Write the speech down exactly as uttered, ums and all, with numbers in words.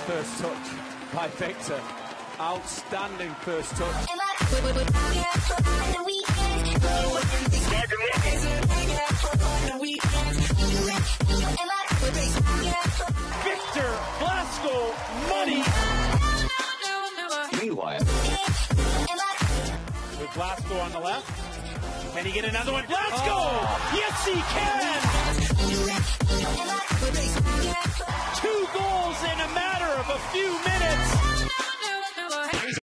first touch by Victor. Outstanding first touch. Victor Blasco money. Meanwhile, with Blasco on the left. Can he get another one? Blasco! Oh. Yes, he can! Two goals in a matter of a few minutes.